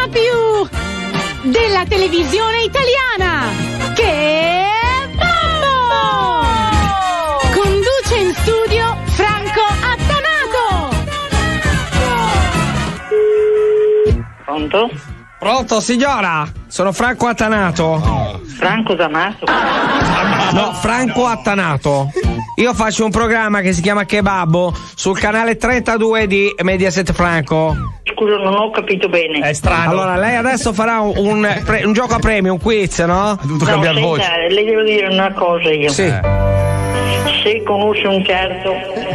programma più della televisione italiana, che è Mambo! Conduce in studio Franco Attanato. Pronto? Pronto, signora? Sono Franco Attanato. Franco Attanato? No, Franco Attanato. Io faccio un programma che si chiama Kebabbo sul canale 32 di Mediaset Franco. Scusa, non ho capito bene. È strano. Allora, lei adesso farà un gioco a premio, un quiz, no? Ha dovuto cambiare voce. Le devo dire una cosa io. Sì. Se conosce un certo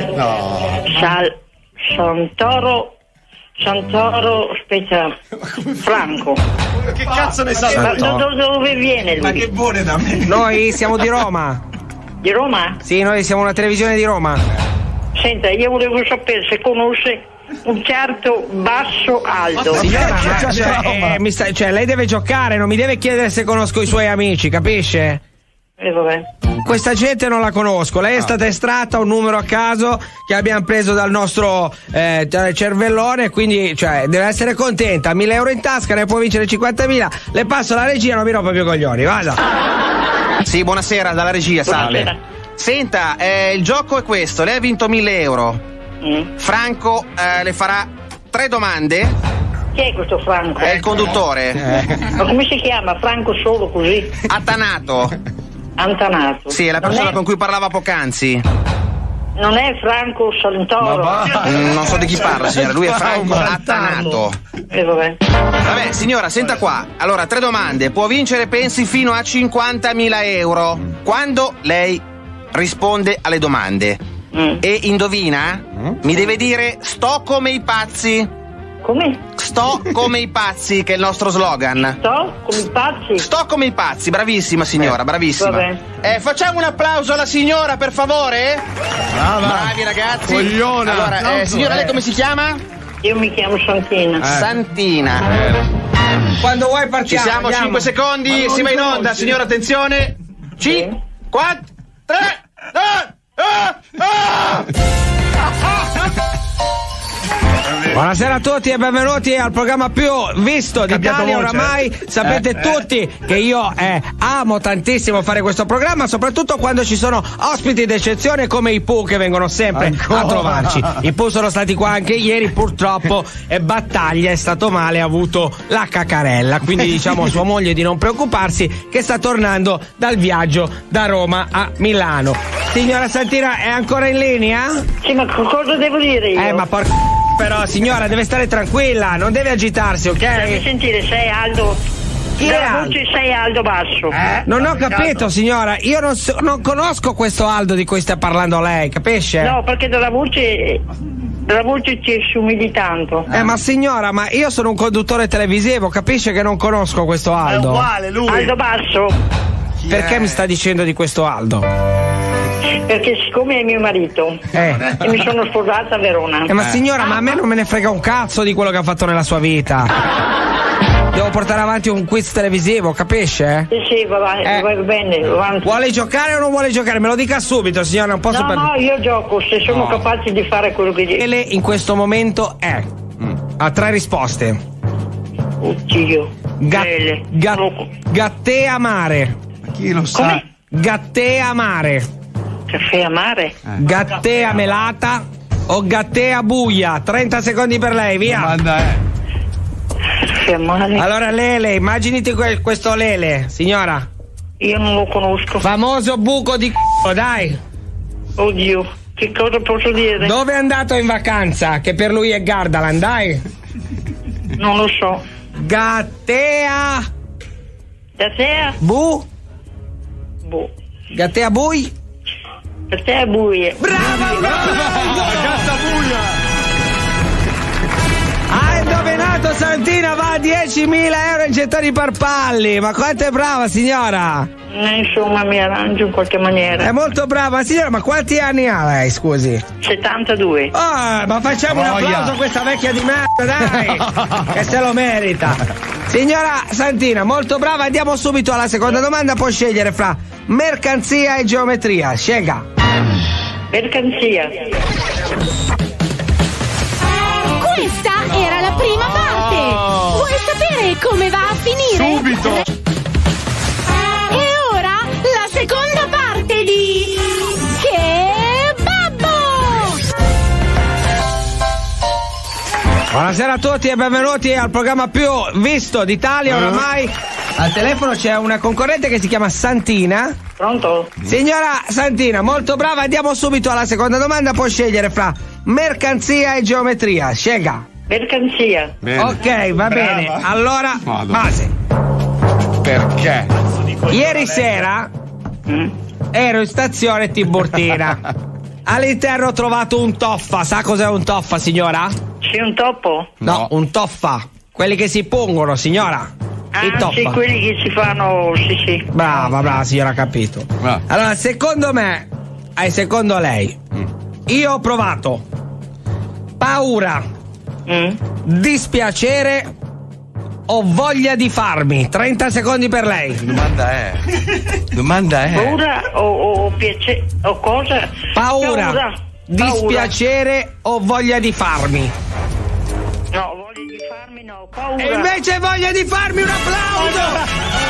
Santoro, aspetta, Franco. Che cazzo ne sa? Ma dove viene lui? Ma che vuole da me? Noi siamo di Roma. Di Roma? Sì, noi siamo una televisione di Roma. Senta, io volevo sapere se conosce un certo Basso Aldo. Signora, lei deve giocare, non mi deve chiedere se conosco i suoi amici, capisce? Vabbè. Questa gente non la conosco, lei è stata estratta un numero a caso che abbiamo preso dal nostro cervellone, quindi deve essere contenta. 1.000 euro in tasca, ne può vincere 50.000. Le passo la regia, non mi rompa più i coglioni, vada. Sì, buonasera, dalla regia, salve. Buonasera. Senta, il gioco è questo, lei ha vinto 1.000 euro. Franco le farà 3 domande. Chi è questo Franco? È il conduttore. Ma come si chiama? Franco solo così? Attanato. Antanato. Sì, è la persona con cui parlava poc'anzi. Non è Franco Santoro? Non so di chi parla, signora, lui è Franco Attanato. Vabbè. Vabbè, signora, senta qua. Allora, 3 domande. Può vincere, pensi, fino a 50.000 euro quando lei risponde alle domande. E indovina? Mi deve dire sto come i pazzi. Come? Sto come i pazzi, che è il nostro slogan. Sto come i pazzi? Sto come i pazzi, bravissima signora, bravissima. Vabbè. Facciamo un applauso alla signora, per favore. Bravi ragazzi. Cogliona. Allora, signora, lei come si chiama? Io mi chiamo Santina. Santina. Quando vuoi Ci partiamo. siamo, andiamo. 5 secondi, si va in onda, signora, attenzione. 5, 4, 3, 2, Buonasera a tutti e benvenuti al programma più visto d'Italia oramai. Sapete tutti che io amo tantissimo fare questo programma, soprattutto quando ci sono ospiti d'eccezione come i Pooh, che vengono sempre a trovarci. I Pooh sono stati qua anche ieri, purtroppo Battaglia è stato male, ha avuto la cacarella, quindi diciamo a sua moglie di non preoccuparsi, che sta tornando dal viaggio da Roma a Milano. Signora Santina, è ancora in linea? Sì, ma cosa devo dire io? Ma però signora deve stare tranquilla, non deve agitarsi, ok? Devi sentire, sei Aldo. Chi è Aldo? Sei Aldo Basso. Non ho capito, signora, io non conosco questo Aldo di cui sta parlando lei, capisce? No, perché dalla voce ti assomigli tanto. Ma signora, ma io sono un conduttore televisivo, capisce che non conosco questo Aldo? È uguale lui. Aldo Basso. Perché mi sta dicendo di questo Aldo? Perché siccome è mio marito e mi sono sposata a Verona. Ma signora, ma a me non me ne frega un cazzo di quello che ha fatto nella sua vita. Devo portare avanti un quiz televisivo, capisce? Sì, va bene, avanti. Vuole giocare o non vuole giocare? Me lo dica subito, signora, non posso No, io gioco se sono capace di fare quello che dico. Lei in questo momento ha 3 risposte. Oddio. Gattè amare. Chi lo sa? Come? Gattè amare. Caffè amare? Gattea melata o gattea buia? 30 secondi per lei, via. Domanda è. Caffè amare? Allora Lele, immaginiti questo Lele, signora. Io non lo conosco. Famoso buco di c***o, dai. Oddio, che cosa posso dire? Dove è andato in vacanza? Che per lui è Gardaland, dai. Non lo so. Gattea Gattea? bu? Boh. Gattea bui? Gattea buie. Brava! Gatta buia! Ha indovinato Santina, va a 10.000 euro in gettoni parpalli. Ma quanto è brava, signora? Insomma, mi arrangio in qualche maniera. È molto brava, signora, ma quanti anni ha lei, scusi? 72. Ma facciamo un applauso a questa vecchia di merda, dai! Che se lo merita. Signora Santina, molto brava, andiamo subito alla seconda domanda, può scegliere fra mercanzia e geometria, scelga. Mercanzia. Questa era la prima parte. Vuoi sapere sapere come va a finire? Subito! E ora la seconda parte di Che Babbo! Buonasera a tutti e benvenuti al programma più visto d'Italia oramai. Al telefono c'è una concorrente che si chiama Santina. Pronto? Signora Santina, molto brava, andiamo subito alla seconda domanda, può scegliere fra mercanzia e geometria, scelga. Mercanzia. Bene. Ok, va bene, allora base. Perché? Ieri sera ero in stazione Tiburtina. All'interno ho trovato un toffa, sa cos'è un toffa, signora? Sì, un topo? No, un toffa, quelli che si pungono, signora. Il toffa. Sì, quelli che si fanno, sì. Brava, signora, ha capito. Allora, secondo me, secondo lei, io ho provato paura, dispiacere o voglia di farmi. 30 secondi per lei. Domanda è. Paura o piacere o cosa? Paura, dispiacere o voglia di farmi. No, voglia di farmi no, paura. E invece voglia di farmi un applauso!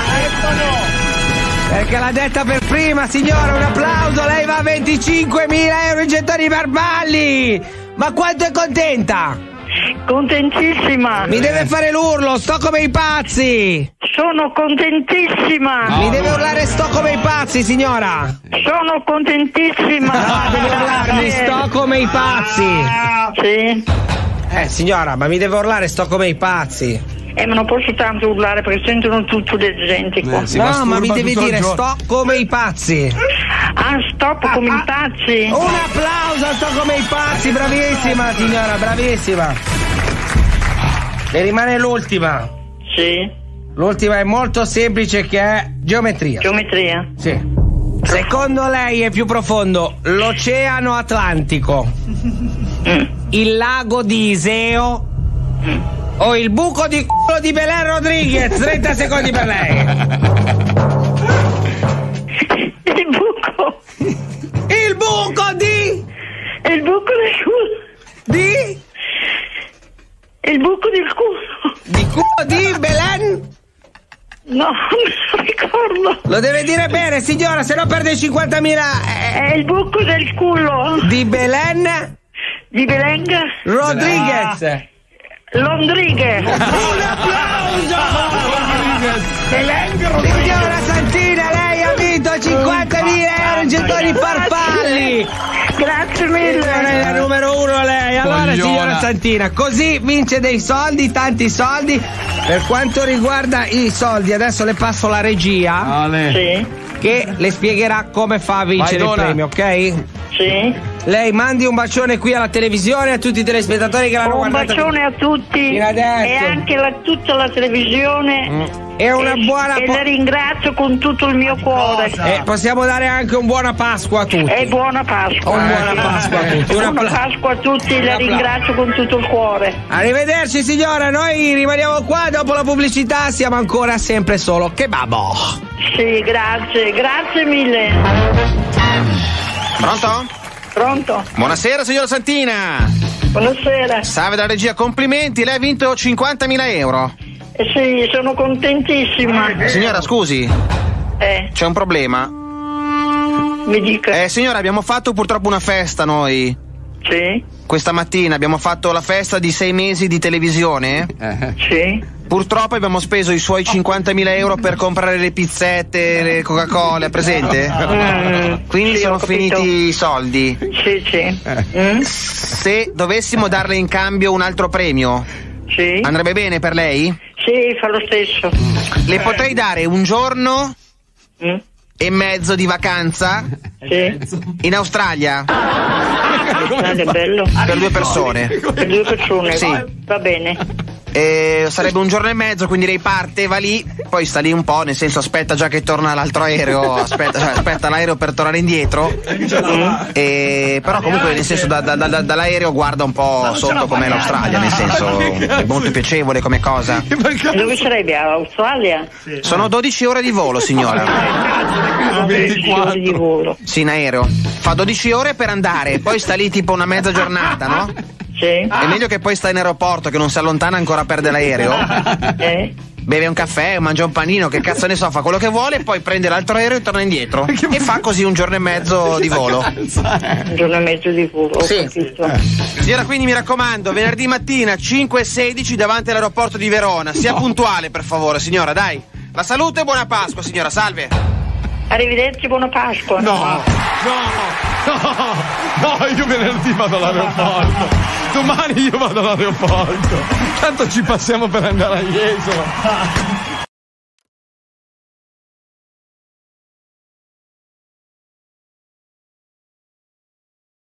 Perché l'ha detta per prima, signora, un applauso, lei va a 25.000 euro in gettoni farfalli! Ma quanto è contenta? Contentissima. Mi deve fare l'urlo, sto come i pazzi! Sono contentissima. Mi deve urlare sto come i pazzi, signora! Sono contentissima. No, deve urlarmi sto come i pazzi! Sì. Signora, ma mi deve urlare sto come i pazzi! Ma non posso tanto urlare perché sentono tutto le gente qua. No, ma mi devi dire sto come i pazzi! Stop come i pazzi. Un applauso, sto come i pazzi, bravissima signora, bravissima! Ne rimane l'ultima. Sì. L'ultima è molto semplice, che è geometria. Geometria. Sì. Secondo lei è più profondo l'Oceano Atlantico, il lago di Iseo o il buco di culo di Belen Rodriguez? 30 secondi per lei. Il buco. Il buco di... Il buco del culo. Di... Il buco del culo. Di culo di Belen? No, non me lo ricordo. Lo deve dire bene, signora, se no perde 50.000... È il buco del culo. Di Belen Di Belenga. Rodriguez. Londrighe. Un applauso! Signora Santina, lei ha vinto 50.000 euro in gettoni farfalli. Grazie mille. È la numero uno lei. Allora, signora Santina, così vince dei soldi, tanti soldi. Per quanto riguarda i soldi, adesso le passo la regia, Sì. che le spiegherà come fa a vincere il premio, ok? Sì. Lei mandi un bacione qui alla televisione, a tutti i telespettatori che l'hanno Un guardata. bacione a tutti Fino adesso. e anche tutta la televisione. E una buona e la ringrazio con tutto il mio cuore. E possiamo dare anche un buona Pasqua a tutti. E buona Pasqua. Un buona Pasqua a tutti. Buona Pasqua a tutti, la ringrazio con tutto il cuore. Arrivederci signora, noi rimaniamo qua, dopo la pubblicità siamo ancora sempre solo Che Babbo. Sì, grazie mille. Pronto? Pronto? Buonasera signora Santina. Buonasera. Salve dalla regia, complimenti, lei ha vinto 50.000 euro. Sì, sono contentissima. Signora, scusi, c'è un problema. Mi dica. Signora, abbiamo fatto purtroppo una festa noi. Sì. Questa mattina abbiamo fatto la festa di 6 mesi di televisione. Sì. Purtroppo abbiamo speso i suoi 50.000 euro per comprare le pizzette, le Coca-Cola, presente? Quindi sì, sono finiti i soldi. Sì. Se dovessimo darle in cambio un altro premio, Sì. andrebbe bene per lei? Sì, fa lo stesso. Le potrei dare un giorno e mezzo di vacanza Sì. in Australia È bello. per 2 persone. Per 2 persone. Sì. Va bene. Sarebbe un giorno e mezzo, quindi lei parte, va lì, poi sta lì un po', nel senso aspetta già che torna l'altro aereo, aspetta l'aereo per tornare indietro. Però comunque nel senso dall'aereo guarda un po' sotto com'è l'Australia, nel senso è molto piacevole come cosa. Dove sarebbe? Australia? Sono 12 ore di volo, signora. 12 ore di volo. Sì, in aereo. Fa 12 ore per andare, poi sta lì tipo una mezza giornata, no? Sì. È meglio che poi sta in aeroporto, che non si allontana ancora, perde l'aereo. beve un caffè, mangia un panino, che cazzo ne so, fa quello che vuole, e poi prende l'altro aereo e torna indietro. E fa così un giorno e mezzo di volo. Un giorno e mezzo di volo, sì. Signora, quindi mi raccomando, venerdì mattina 5:16 davanti all'aeroporto di Verona. Sia puntuale, per favore, signora, dai. La salute e buona Pasqua, signora, salve. Arrivederci, buona Pasqua. No, io venerdì vado all'aeroporto. Domani io vado all'aeroporto. Tanto ci passiamo per andare a Jesolo.